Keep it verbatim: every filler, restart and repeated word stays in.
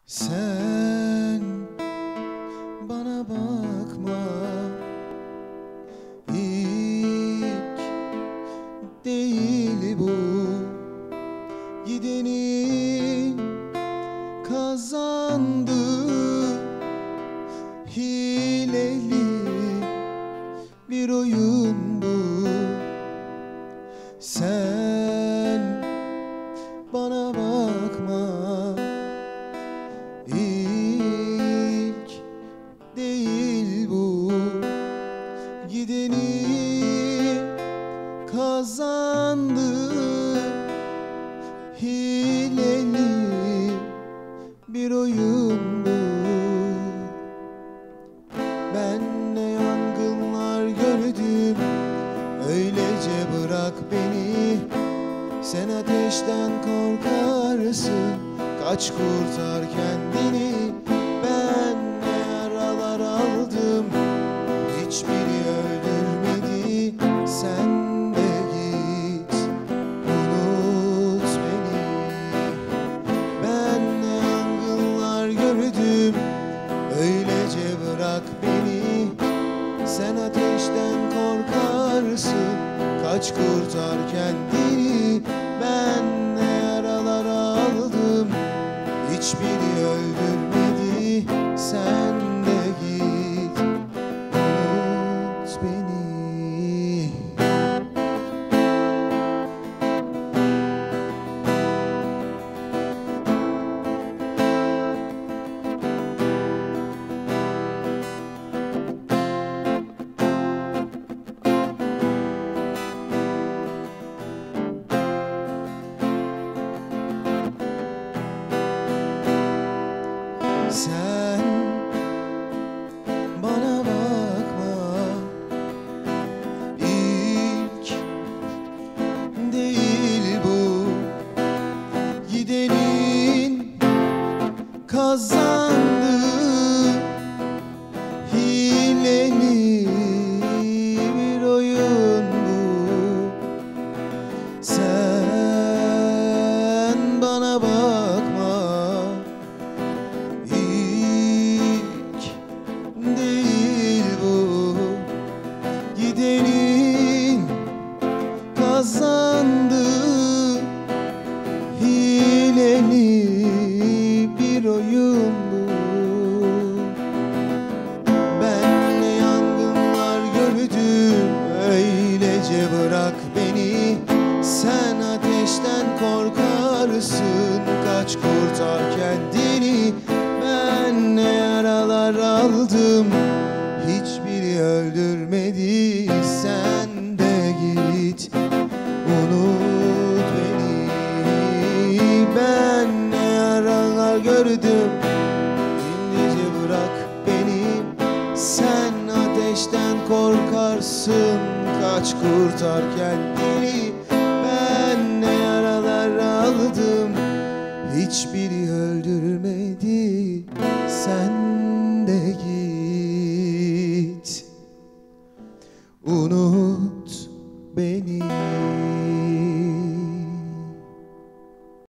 Sen bana bakma, ilk değil bu, gidenin kazandığı hileli bir oyun bu. Sen bana bakma, İlk değil bu, gideni kazandı hileli bir oyun bu. Ben ne yangınlar gördüm, öylece bırak beni. Sen ateşten korkarsın, kaç kurtar kendini. Ben ne yaralar aldım, hiçbiri öldürmedi. Sen de git, unut beni. Ben ne yangınlar gördüm, öylece bırak beni. Sen ateşten korkarsın, kaç kurtar kendini. Ben ne yaralar aldım, hiçbiri öldürmedi. Sen de git, unut beni. Sen bana bakma, ilk değil bu, gidenin kazandığı hileli bir oyun bu. Sen bana bakma, değil bu, gidenin kazandığı hileli bir oyun bu. Ben ne yangınlar gördüm, öylece bırak beni. Sen ateşten korkarsın, kaç kurtar kendini. Ben ne yaralar aldım, hiçbiri öldürmedi. Sen de git, unut beni. Ben ne yaralar gördüm, İndice bırak beni. Sen ateşten korkarsın, kaç kurtar kendini. Ben ne yaralar aldım, hiçbiri öldürmedi. Sen de git.